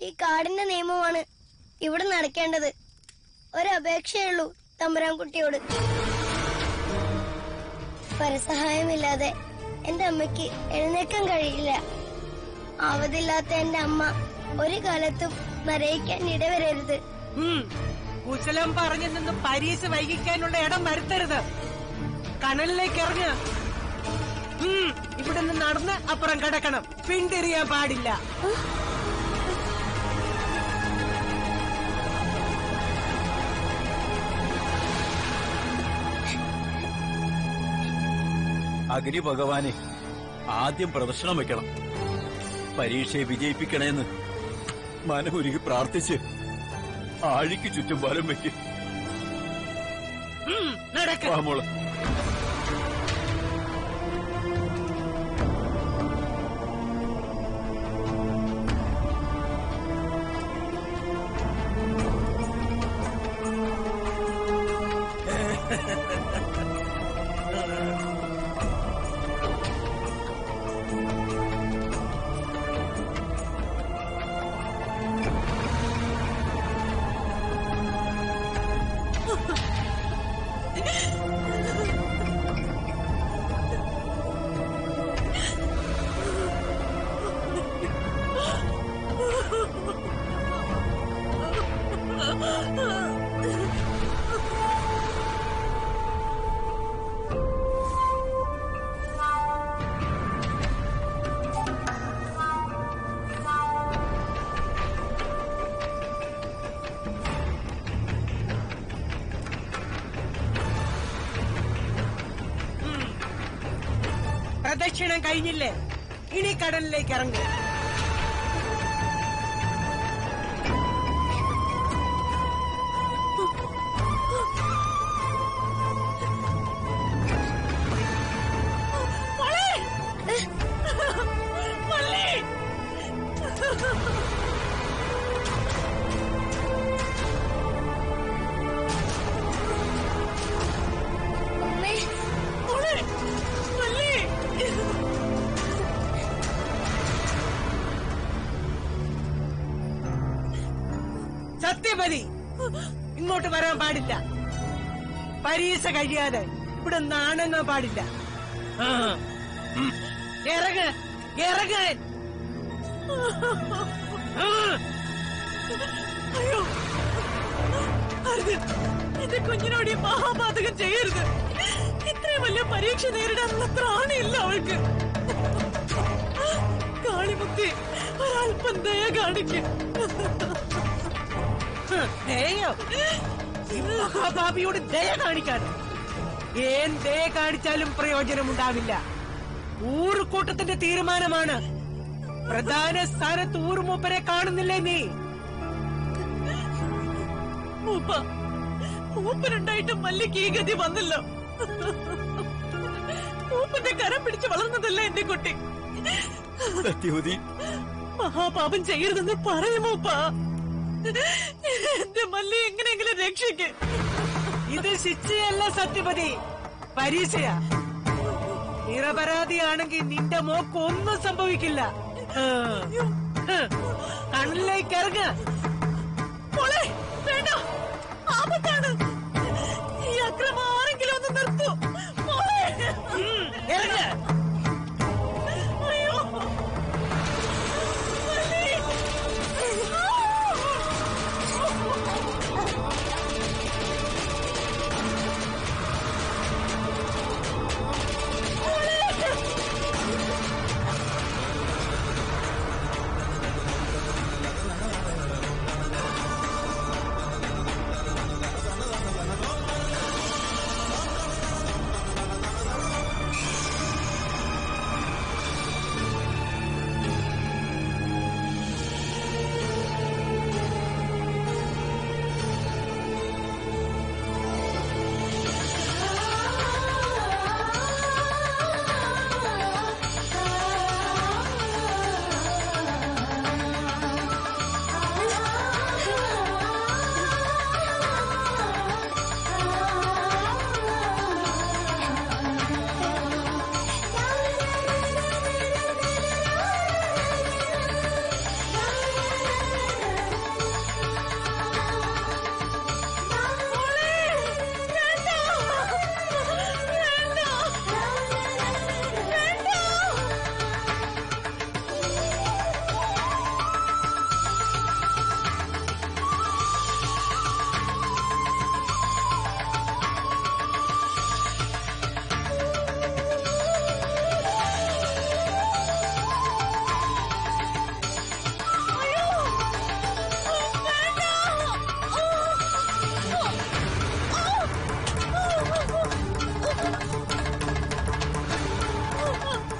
ഈ കാടിന്റെ നിയമമാണ് ഇവിടെ നടക്കേണ്ടത്. ഒരപേക്ഷയുള്ളൂ തമ്പുരാൻകുട്ടിയോട്. പരസഹായമില്ലാതെ എന്റെ അമ്മയ്ക്ക് എഴുന്നേക്കാൻ കഴിയില്ല. ആവതില്ലാത്ത എന്റെ അമ്മ ഒരു കാലത്തും നരയിക്കാൻ ഇടവരരുത്. കുശലം പറഞ്ഞു നിന്ന് പരീക്ഷ വൈകിക്കാനുള്ള ഇടം വരുത്തരുത്. കനലിലേക്ക് ഇറങ്ങ്. ഇവിടെ നിന്ന് നടന്ന് അപ്പുറം കിടക്കണം. പിന്തിരിയാൻ പാടില്ല. അഗ്നി ഭഗവാനെ, ആദ്യം പ്രദക്ഷിണം വെക്കണം. പരീക്ഷയെ വിജയിപ്പിക്കണേന്ന് മനമുരുകി പ്രാർത്ഥിച്ച് ആഴിക്ക് ചുറ്റും വലം വെക്കും. മോള് പ്രദക്ഷിണം കഴിഞ്ഞില്ലേ? ഇനി കടലിലേക്ക് ഇറങ്ങും. സത്യമതി, ഇങ്ങോട്ട് വരാൻ പാടില്ല. പരീക്ഷ കഴിയാതെ ഇവിടെ നാണങ്ങാൻ പാടില്ല. ഇറങ്ങ്, ഇറങ്ങാൻ. അയ്യോ, എന്റെ കുഞ്ഞിനോട് ഈ മഹാപാതകം ചെയ്യരുത്. ഇത്രയും വലിയ പരീക്ഷ നേരിടാനുള്ള ത്രാണിയില്ല അവൾക്ക്. കാളിമുത്തി, ഒരൽപ്പം ദയ കാണിക്കും. മഹാഭാവിയോട് ദയ കാണിക്കാൻ ദയ കാണിച്ചാലും പ്രയോജനമുണ്ടാവില്ല. ഊറുകൂട്ടത്തിന്റെ തീരുമാനമാണ്. പ്രധാന സ്ഥാനത്ത് ഊറുമൂപ്പരെ കാണുന്നില്ലേ നീ? മൂപ്പനുണ്ടായിട്ടും മല്ലിക്ക് ഈ ഗതി വന്നല്ലോ. മൂപ്പന്റെ കരം പിടിച്ച് വളർന്നതല്ല എന്റെ കുട്ടി. മഹാപാപം ചെയ്യരുതെന്ന് പറയുമോപ്പാ. എന്റെ മല്ലി എങ്ങനെയെങ്കിലും രക്ഷിക്ക്. ഇത് ശിക്ഷയല്ല സത്യപതി, പരീക്ഷയാ. നിരപരാധിയാണെങ്കിൽ നിന്റെ മോക്ക് ഒന്നും സംഭവിക്കില്ല. കണ്ണിലേക്ക് ഇറങ്ങ. വേണ്ട, ആപത്താണ്. ഈ അക്രമം ആരെങ്കിലും ഒന്ന് നിർത്തൂ. ഇറങ്ങ.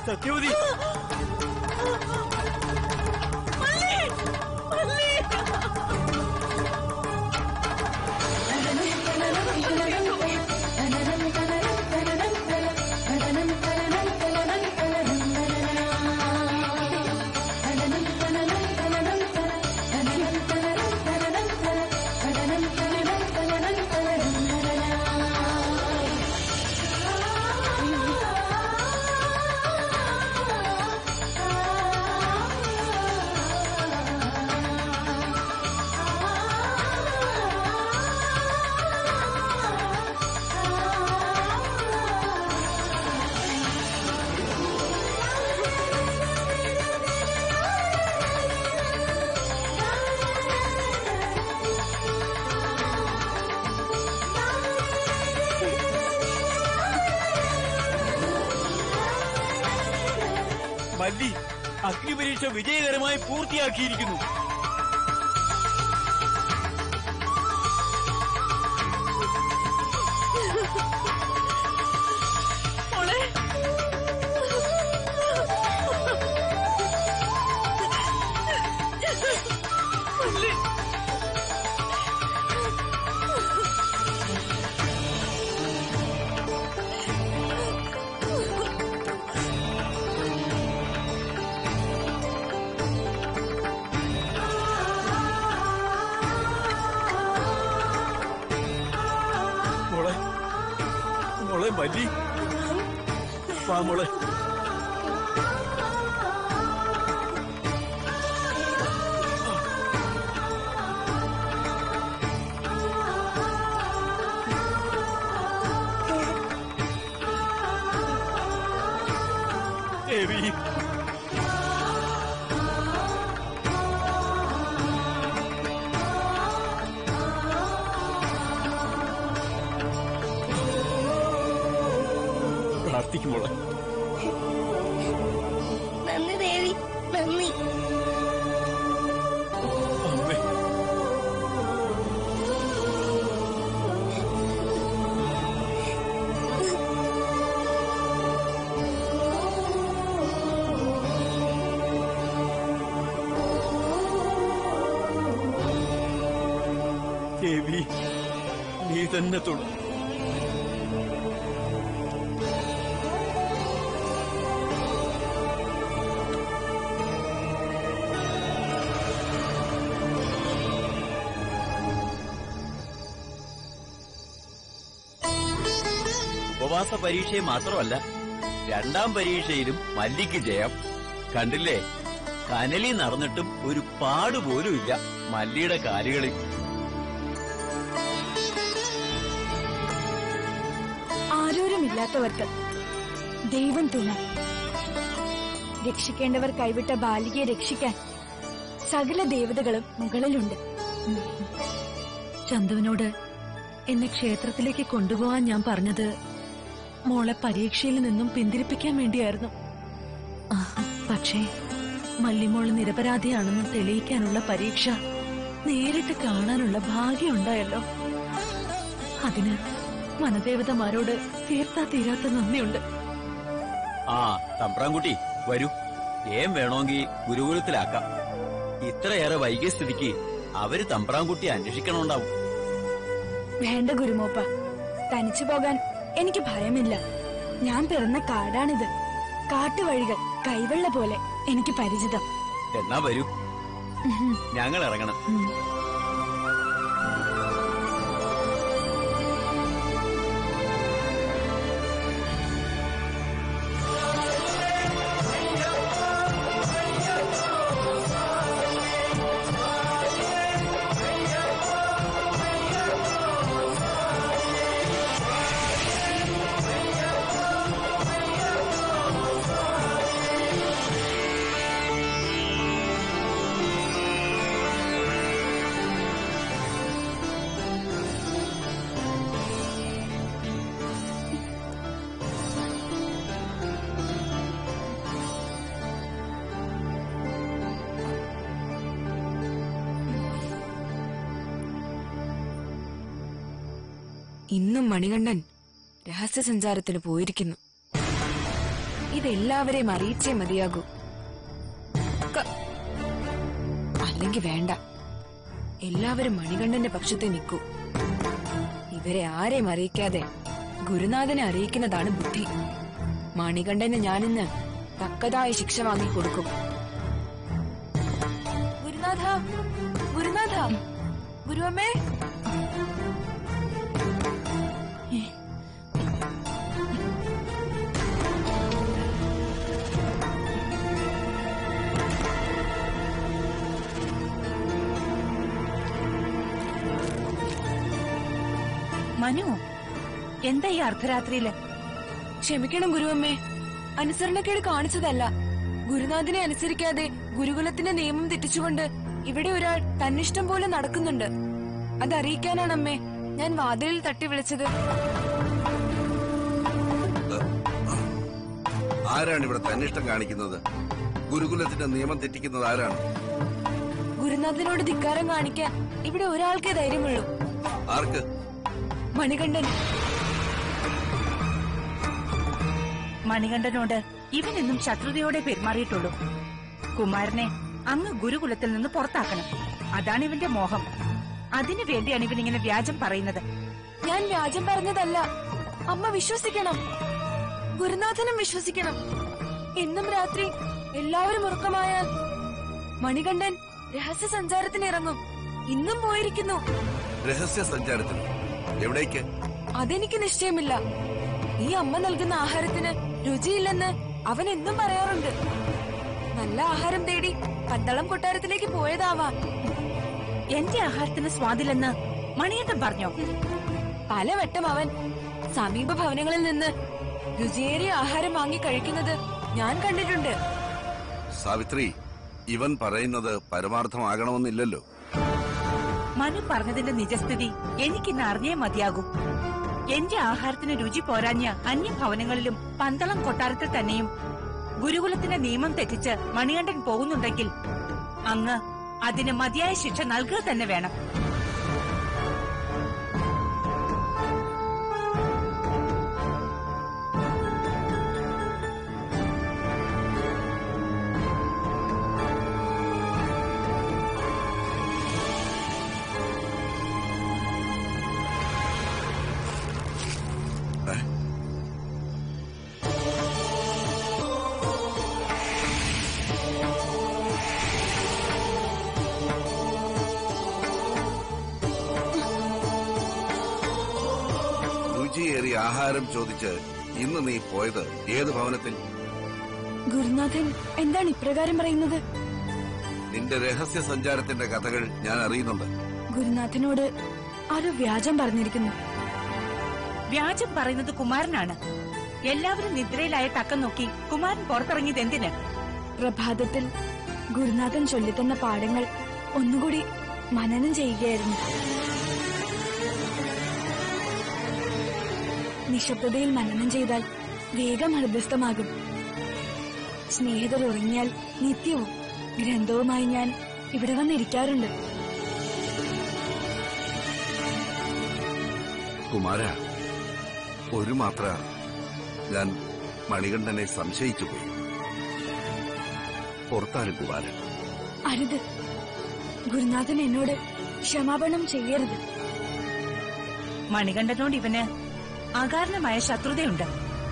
സത്യവതി മല്ലി അഗ്നിപരീക്ഷ വിജയകരമായി പൂർത്തിയാക്കിയിരിക്കുന്നു. മോളെ മല്ലി, വാ മോളെ. ദേവി, പ്രാർത്ഥിക്കുമോളെ. നന്ദി ദേവി, നന്ദി. അമ്മേ, ദേവി നീ തന്നെ തുട. ഉപവാസ പരീക്ഷയെ മാത്രമല്ല, രണ്ടാം പരീക്ഷയിലും മല്ലിക്ക് ജയം. കണ്ടില്ലേ, കനലി നടന്നിട്ടും ഒരു പാടുപോലും ഇല്ല മല്ലിയുടെ കാലുകളിൽ. ആരോരുമില്ലാത്തവർക്ക് ദൈവം തുണ. രക്ഷിക്കേണ്ടവർ കൈവിട്ട ബാലികയെ രക്ഷിക്കാൻ സകല ദേവതകളും മുകളിലുണ്ട്. ചന്തുവിനോട് എന്നെ ക്ഷേത്രത്തിലേക്ക് കൊണ്ടുപോകാൻ ഞാൻ പറഞ്ഞത് മോളെ പരീക്ഷയിൽ നിന്നും പിന്തിരിപ്പിക്കാൻ വേണ്ടിയായിരുന്നു. പക്ഷേ മല്ലിമോള് നിരപരാധിയാണെന്ന് തെളിയിക്കാനുള്ള പരീക്ഷ നേരിട്ട് കാണാനുള്ള ഭാഗ്യമുണ്ടായല്ലോ. അതിന് വനദേവതമാരോട് തീർത്താ തീരാത്ത നന്ദിയുണ്ട്. ആ തമ്പ്രാൻകുട്ടി വരൂ, വേണമെങ്കിൽ ഗുരുകുലത്തിലാക്കാം. ഇത്രയേറെ വൈകിയ സ്ഥിതിക്ക് അവര് തമ്പ്രാൻകുട്ടിയെ അന്വേഷിക്കണമുണ്ടാവും. വേണ്ട ഗുരുമോപ്പ, തനിച്ചു പോകാൻ എനിക്ക് ഭയമില്ല. ഞാൻ പിറന്ന കാടാണിത്. കാട്ടുവഴികൾ കൈവെള്ള പോലെ എനിക്ക് പരിചിതം. എന്നാ വരൂ, ഞങ്ങൾ ഇറങ്ങണം. ഇന്നും മണികണ്ഠൻ രഹസ്യസഞ്ചാരത്തിന് പോയിരിക്കുന്നു. ഇതെല്ലാവരെയും അറിയിച്ചേ മതിയാകൂ. അല്ലെങ്കിൽ വേണ്ട, എല്ലാവരും മണികണ്ഠന്റെ പക്ഷത്തെ നിൽക്കൂ. ഇവരെ ആരെയും അറിയിക്കാതെ ഗുരുനാഥനെ അറിയിക്കുന്നതാണ് ബുദ്ധി. മണികണ്ഠന് ഞാനിന്ന് തക്കതായ ശിക്ഷ വാങ്ങിക്കൊടുക്കും. ഗുരുനാഥ, ഗുരുനാഥ, ഗുരുവമ്മേ. മനു, എന്താ ഈ അർദ്ധരാത്രിയില്? ക്ഷമിക്കണം ഗുരുവമ്മേ, അനുസരണക്കേട് കാണിച്ചതല്ല. ഗുരുനാഥനെ അനുസരിക്കാതെ ഗുരുകുലത്തിന്റെ നിയമം തെറ്റിച്ചുകൊണ്ട് ഇവിടെ ഒരാൾ തന്നിഷ്ടം പോലെ നടക്കുന്നുണ്ട്. അതറിയിക്കാനാണ് അമ്മേ ഞാൻ വാതിലിൽ തട്ടി വിളിച്ചത്. ആരാണ് ഇവിടെ തന്നിഷ്ടം കാണിക്കുന്നത്? ഗുരുകുലത്തിന്റെ നിയമം തെറ്റിക്കുന്നത് ആരാണ്? ഗുരുനാഥനോട് ധിക്കാരം കാണിക്കാൻ ഇവിടെ ഒരാൾക്കേ ധൈര്യമുള്ളൂ. ആർക്ക്? മണികണ്ഠൻ. മണികണ്ഠനോട് ഇവൻ എന്നും ശത്രുതയോടെ പെരുമാറിയിട്ടുള്ളൂ. കുമാരനെ അങ്ങ് ഗുരുകുലത്തിൽ നിന്ന് പുറത്താക്കണം, അതാണ് ഇവന്റെ മോഹം. അതിനു വേണ്ടിയാണ് ഇവൻ ഇങ്ങനെ വ്യാജം പറയുന്നത്. ഞാൻ വ്യാജം പറഞ്ഞതല്ല. അമ്മ വിശ്വസിക്കണം, ഗുരുനാഥനും വിശ്വസിക്കണം. ഇന്നും രാത്രി എല്ലാവരും ഉറക്കമായാൽ മണികണ്ഠൻ രഹസ്യ സഞ്ചാരത്തിന് ഇറങ്ങും. ഇന്നും പോയിരിക്കുന്നു. രഹസ്യ സഞ്ചാരത്തിന്? എവിടേക്ക്? അതെനിക്ക് നിശ്ചയമില്ല. ഈ അമ്മ നൽകുന്ന ആഹാരത്തിന് രുചിയില്ലെന്ന് അവൻ എന്നും പറയാറുണ്ട്. നല്ല ആഹാരം തേടി പന്തളം കൊട്ടാരത്തിലേക്ക് പോയതാവാം. എന്റെ ആഹാരത്തിന് സ്വാദില്ലെന്ന് മണികണ്ഠൻ പറഞ്ഞോ? പലവട്ടം അവൻ സമീപ ഭവനങ്ങളിൽ നിന്ന് രുചിയേറിയ ആഹാരം വാങ്ങി കഴിക്കുന്നത് ഞാൻ കണ്ടിട്ടുണ്ട്. സാവിത്രി, ഇവൻ പറയുന്നത് പരമാർത്ഥമാകണമെന്നില്ലല്ലോ. മനു പറഞ്ഞതിന്റെ നിജസ്ഥിതി എനിക്കിന്ന് അറിഞ്ഞേ മതിയാകൂ. എന്റെ ആഹാരത്തിന് രുചി പോരാഞ്ഞ അന്യഭവനങ്ങളിലും പന്തളം കൊട്ടാരത്തിൽ തന്നെയും ഗുരുകുലത്തിന്റെ നിയമം തെറ്റിച്ച് മണികണ്ഠൻ പോകുന്നുണ്ടെങ്കിൽ അങ്ങ് അതിന് മതിയായ ശിക്ഷ നൽകുക തന്നെ വേണം. രുചിയേറിയ ആഹാരം ചോദിച്ച് ഇന്ന് നീ പോയത് ഏത് ഭവനത്തിൽ? ഗുരുനാഥൻ എന്താണ് ഇപ്രകാരം പറയുന്നത്? നിന്റെ രഹസ്യ സഞ്ചാരത്തിന്റെ കഥകൾ ഞാൻ അറിയുന്നുണ്ട്. ഗുരുനാഥനോട് ആരോ വ്യാജം പറഞ്ഞിരിക്കുന്നു. വ്യാജം പറയുന്നത് കുമാരനാണ്. എല്ലാവരും നിദ്രയിലായ തക്കം നോക്കി കുമാരൻ പുറത്തിറങ്ങിയത് എന്തിന്? പ്രഭാതത്തിൽ ഗുരുനാഥൻ ചൊല്ലിത്തന്ന പാഠങ്ങൾ ഒന്നുകൂടി മനനം ചെയ്യുകയായിരുന്നു. നിശബ്ദതയിൽ മനനം ചെയ്താൽ വേഗം ഹൃദയസ്ഥമാകും. സ്നേഹിതർ ഉറങ്ങിയാൽ നിത്യവും ഗ്രന്ഥവുമായി ഞാൻ ഇവിടെ വന്നിരിക്കാറുണ്ട്. കുമാര, ഒരു മാത്ര ഞാൻ മണികണ്ഠനെ സംശയിച്ചു പോയി. പുറത്താരും കുമാരൻ. അരുത്, ഗുരുനാഥൻ എന്നോട് ക്ഷമാപണം ചെയ്യരുത്. മണികണ്ഠനോട് ഇവന് അകാരണമായ ശത്രുതയുണ്ട്.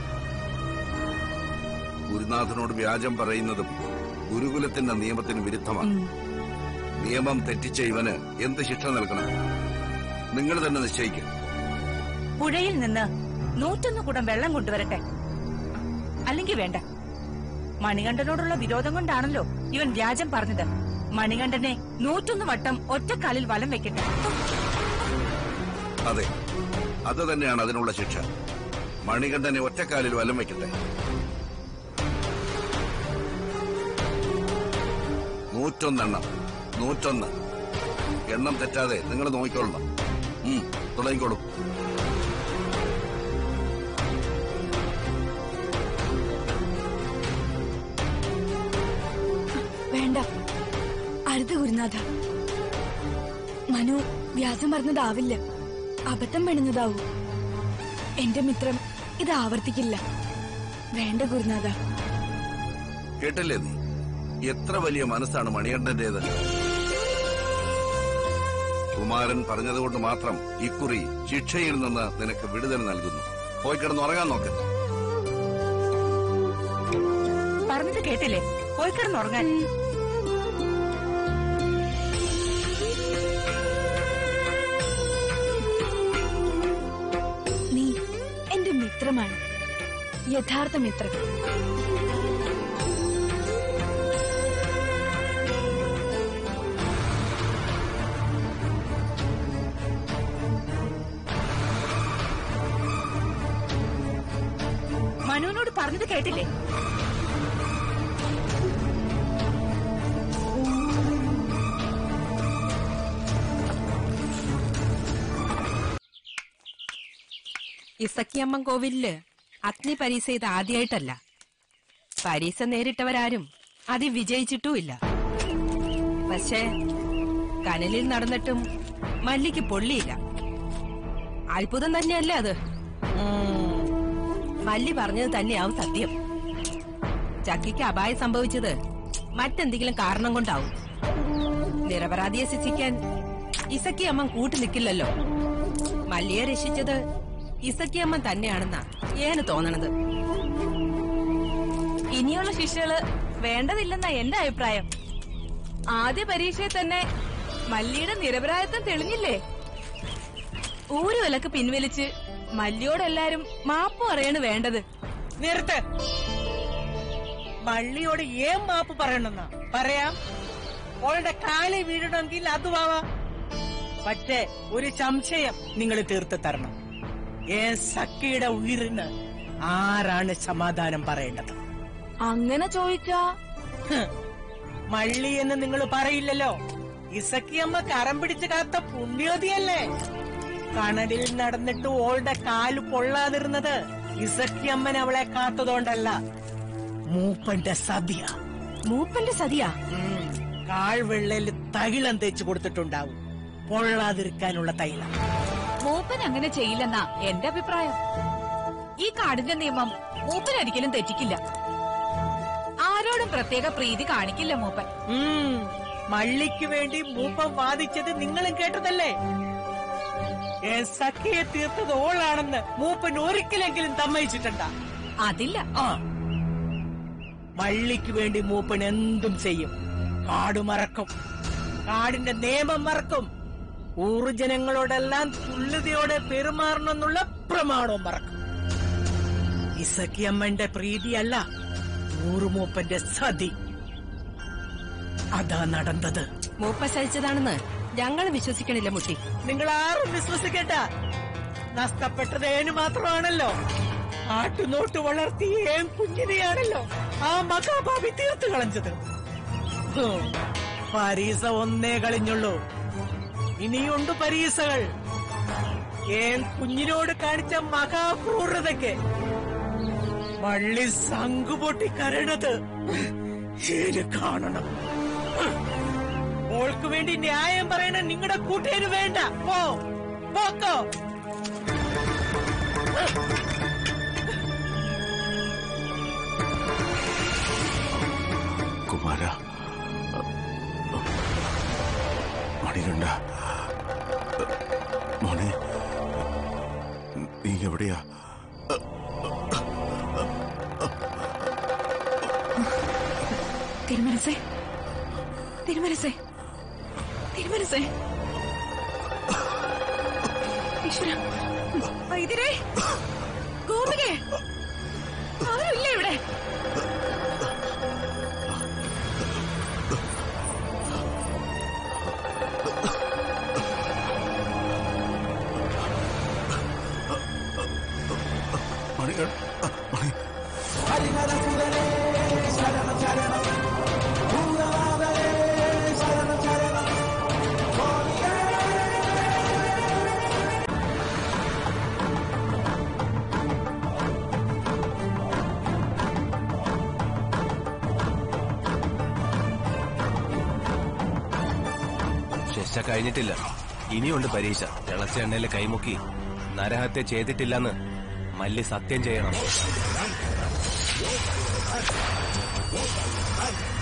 ഗുരുനാഥനോട് വ്യാജം പറയുന്നതും ഗുരുകുലത്തിന്റെ നിയമത്തിന് വിരുദ്ധമാണ്. നിയമം തെറ്റിച്ച ഇവന് എന്ത് ശിക്ഷ നൽകണം? നിങ്ങൾ തന്നെ നിശ്ചയിക്കും. പുഴയിൽ നിന്ന് 101 കുടം വെള്ളം കൊണ്ടുവരട്ടെ. അല്ലെങ്കിൽ വേണ്ട. മണികണ്ഠനോടുള്ള വിരോധം കൊണ്ടാണല്ലോ ഇവൻ വ്യാജം പറഞ്ഞത്. മണികണ്ഠനെ 101 വട്ടം ഒറ്റക്കാലിൽ വലം വെക്കട്ടെ. അതെ, അത് തന്നെയാണ് അതിനുള്ള ശിക്ഷ. മണികണ്ഠനെ ഒറ്റക്കാലിൽ വലം വയ്ക്കട്ടെ. 101 എണ്ണം. 101 എണ്ണം തെറ്റാതെ നിങ്ങൾ നോക്കിക്കൊള്ളണം. തുടങ്ങിക്കോളൂ. വേണ്ട, അരുത് ഗുരുനാഥ. മനു വ്യാസം പറഞ്ഞതാവില്ല, അബദ്ധം പെടുന്നതാവൂ. എന്റെ മിത്രം ഇത് ആവർത്തിക്കില്ല. വേണ്ട ഗുരുനാഥ. കേട്ടില്ലേ നീ? എത്ര വലിയ മനസ്സാണ് മണികണ്ഠന്റേത്. കുമാരൻ പറഞ്ഞതുകൊണ്ട് മാത്രം ഇക്കുറി ശിക്ഷയിൽ നിന്ന് നിനക്ക് വിടുതൽ നൽകുന്നു. പോയി കിടന്നുറങ്ങാൻ നോക്ക്. പറഞ്ഞത് കേട്ടില്ലേ? പോയി കിടന്നുറങ്ങാൻ. നീ എന്റെ മിത്രമാണ്, യഥാർത്ഥ മിത്രം. മനുവിനോട് പറഞ്ഞത് കേട്ടില്ലേ? ഇസക്കിയമ്മൻ കോവിലില് അഗ്നി പരീക്ഷ ഇത് ആദ്യമായിട്ടല്ല. പരീക്ഷ നേരിട്ടവരാരും അതിൽ വിജയിച്ചിട്ടുമില്ല. പക്ഷേ കനലിൽ നടന്നിട്ടും മല്ലിക്ക് പൊള്ളിയില്ല. അത്ഭുതം തന്നെയല്ലേ അത്? മല്ലി പറഞ്ഞത് തന്നെയാവും സത്യം. ചക്കിക്ക് അപായം സംഭവിച്ചത് മറ്റെന്തെങ്കിലും കാരണം കൊണ്ടാവും. നിരപരാധിയെ ശിക്ഷിക്കാൻ ഇസക്കിയമ്മൻ കൂട്ടു നിൽക്കില്ലല്ലോ. മല്ലിയെ രക്ഷിച്ചത് ഇസക്കിയമ്മൻ തന്നെയാണെന്നാ ഏന് തോന്നണത്. ഇനിയുള്ള ശിക്ഷകള് വേണ്ടതില്ലെന്നാ എന്റെ അഭിപ്രായം. ആദ്യ പരീക്ഷയിൽ തന്നെ മല്ലിയുടെ നിരപരാധിത്വം തെളിഞ്ഞില്ലേ? ഊരുവിലക്ക് പിൻവലിച്ച് മല്ലിയോടെല്ലാരും മാപ്പ് പറയാണ് വേണ്ടത്. നിർത്ത്. മള്ളിയോട് ഏം മാപ്പ് പറയണമെന്നാ പറയാം. അവളുടെ കാലിൽ വീഴണമെങ്കിൽ അതുവാവാം. പക്ഷേ ഒരു സംശയം നിങ്ങൾ തീർത്ത് തരണം. സഖിയുടെ ഉയിരിന് ആരാണ് സമാധാനം പറയേണ്ടത്? അങ്ങനെ ചോദിച്ചാ മള്ളി എന്ന് നിങ്ങൾ പറയില്ലല്ലോ. ഇസക്കിയമ്മ കരം പിടിച്ച് കാത്ത പുണ്യോതിയല്ലേ? കണലിൽ നടന്നിട്ട് ഓളുടെ കാല് പൊള്ളാതിരുന്നത് ഇസക്കിയമ്മൻ അവളെ കാത്തതുകൊണ്ടല്ല, മൂപ്പന്റെ സതിയ. മൂപ്പന്റെ സതിയാ? കാൽവെള്ളയിൽ തൈലം തേച്ചു കൊടുത്തിട്ടുണ്ടാവും, പൊള്ളാതിരിക്കാനുള്ള തൈലം. മൂപ്പൻ അങ്ങനെ ചെയ്യില്ലെന്നാ എന്റെ അഭിപ്രായം. ഈ കാടിന്റെ നിയമം മൂപ്പൻ ഒരിക്കലും തെറ്റിക്കില്ല. ആരോടും പ്രത്യേക പ്രീതി കാണിക്കില്ല മൂപ്പൻ. മള്ളിക്ക് വേണ്ടി മൂപ്പൻ വാദിച്ചത് നിങ്ങളും കേട്ടതല്ലേ? സഖിയെ തീർത്തത് ഓളാണെന്ന് മൂപ്പൻ ഒരിക്കലെങ്കിലും സമ്മതിച്ചിട്ടുണ്ടാ? അതില്ല. മള്ളിക്ക് വേണ്ടി മൂപ്പൻ എന്തും ചെയ്യും. കാട് മറക്കും, കാടിന്റെ നിയമം മറക്കും, ഊർജനങ്ങളോടെല്ലാം തുല്യതയോടെ പെരുമാറണമെന്നുള്ള പ്രമാണവും മറക്കും. ഇസക്കിയമ്മന്റെ പ്രീതിയല്ല, ഊറുമൂപ്പന്റെ സതി. അതാ നടന്നത്. മൂപ്പ സഹിച്ചതാണെന്ന് ഞങ്ങൾ വിശ്വസിക്കണില്ല മുട്ടി. നിങ്ങൾ ആരും വിശ്വസിക്കട്ട. നഷ്ടപ്പെട്ടത് ഏന് മാത്രമാണല്ലോ. ആട്ടുനോട്ട് വളർത്തി ഏൻ കുഞ്ഞിനെയാണല്ലോ ആ മഹാഭാവി തീർത്തു കളഞ്ഞത്. പരീസ ഒന്നേ കളിഞ്ഞുള്ളൂ, ഇനിയുണ്ട് പരീസകൾ. ഏൻ കുഞ്ഞിനോട് കാണിച്ച മഹാക്രൂരതയ്ക്ക് വള്ളി സംഘുപൊട്ടി കരണത് ശരി കാണണം. ഓൾക്ക് വേണ്ടി ന്യായം പറയണ നിങ്ങളുടെ കൂട്ടുകാര് വേണ്ട. പോക്കോ. കുമാര, മണികണ്ഠ, മോനെ, നീ എവിടെയാ? തിരുമനസേ, തിരുമനസേ, തിരുമനസേ. ഈശ്വര, വൈദ്യരേ, ഗോപികേ, ആരുമില്ല ഇവിടെ? ശിക്ഷ കഴിഞ്ഞിട്ടില്ല, ഇനിയുണ്ട് പരീക്ഷ. തിളച്ച എണ്ണയിൽ കൈമുക്കി നരഹത്യ ചെയ്തിട്ടില്ലെന്ന് മല്ലി സത്യം ചെയ്യണം. Hey!